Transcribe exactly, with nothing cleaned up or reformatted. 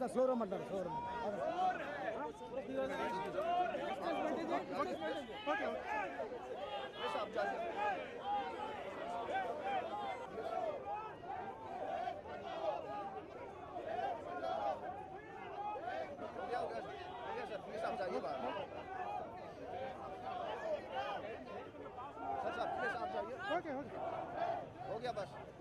sir slow రమ్మంటారు slow రమ్మ sir please आप जाइए बाहर सर सर प्लीज आप जाइए ఓకే ఓకే हो गया बस